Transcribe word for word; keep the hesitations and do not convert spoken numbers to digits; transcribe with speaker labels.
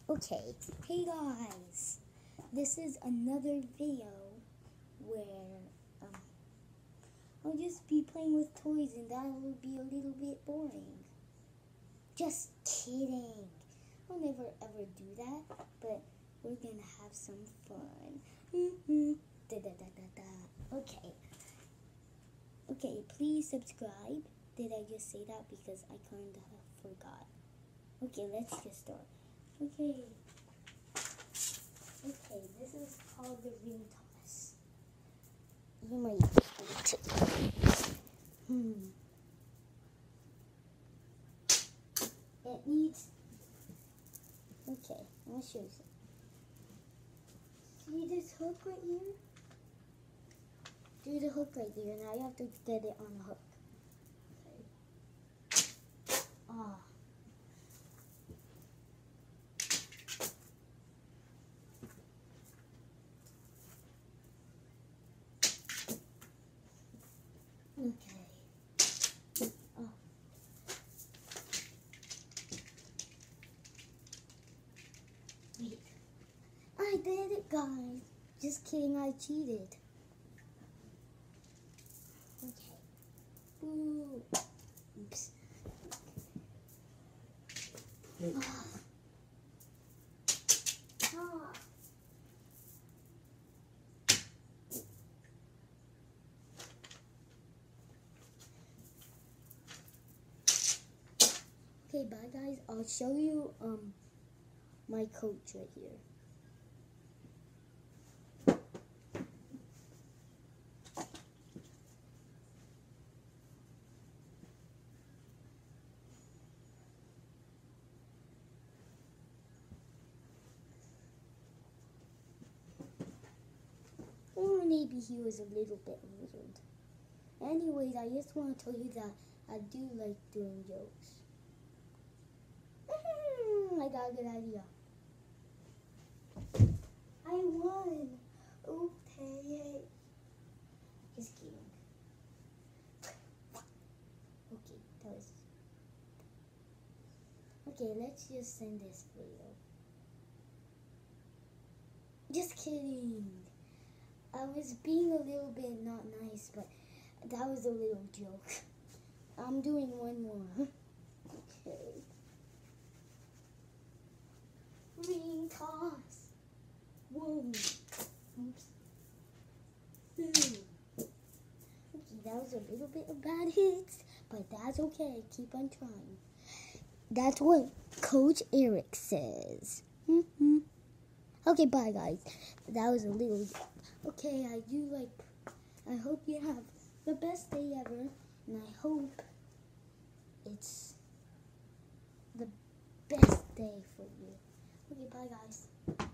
Speaker 1: Okay, hey guys, this is another video where um, I'll just be playing with toys and that will be a little bit boring. Just kidding. I'll never ever do that, but we're gonna have some fun. Mm-hmm. Da, da, da, da, da. Okay. Okay, please subscribe. Did I just say that? Because I kinda forgot. Okay, let's just start. Okay. Okay, this is called the ring toss. You might need to. Hmm. It needs. Okay, I'll show you. See this hook right here? Do the hook right there. Now you have to get it on the hook. Okay. Ah. Okay. Oh. Wait. I did it, guys. Just kidding, I cheated. Okay. Ooh. Oops. Ah. Ah. Okay, bye guys. I'll show you um my coach right here. Or maybe he was a little bit weird. Anyways, I just want to tell you that I do like doing jokes. I got a good idea. I won. Okay. Just kidding. Okay, that was. Okay, let's just send this video. Just kidding. I was being a little bit not nice, but that was a little joke. I'm doing one more. Okay. Ring toss. Whoa. Oops. Boom. Okay, that was a little bit of bad hits, but that's okay. Keep on trying. That's what Coach Eric says. Mm-hmm. Okay, bye guys. That was a little. Okay, I do like. I hope you have the best day ever, and I hope it's the best day for you. Okay, bye guys.